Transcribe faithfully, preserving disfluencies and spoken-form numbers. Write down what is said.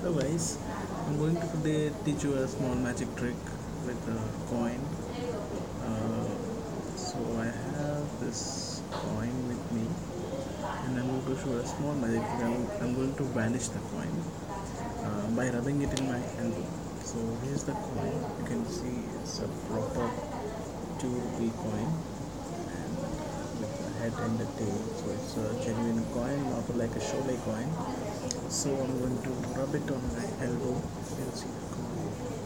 Hello guys, I'm going to today teach you a small magic trick with a coin. Uh, so I have this coin with me and I'm going to show a small magic trick. I'm, I'm going to vanish the coin uh, by rubbing it in my elbow. So here's the coin. You can see it's a proper two rupee coin and with the head and the tail. So it's a genuine coin, not like a Sholay coin. So I'm going to rub it on my elbow. You can see the coin.